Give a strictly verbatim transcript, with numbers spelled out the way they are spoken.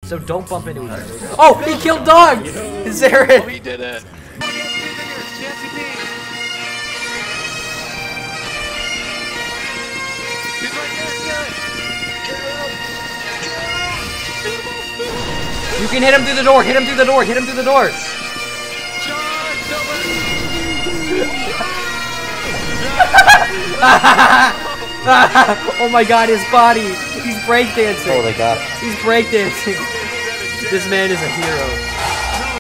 So don't bump into each other. Oh, he killed dog! Is there it? Oh, he did it. You can hit him through the door, hit him through the door, hit him through the door. Oh my god, his body. He's breakdancing. Oh, they got it. He's breakdancing. This man is a hero.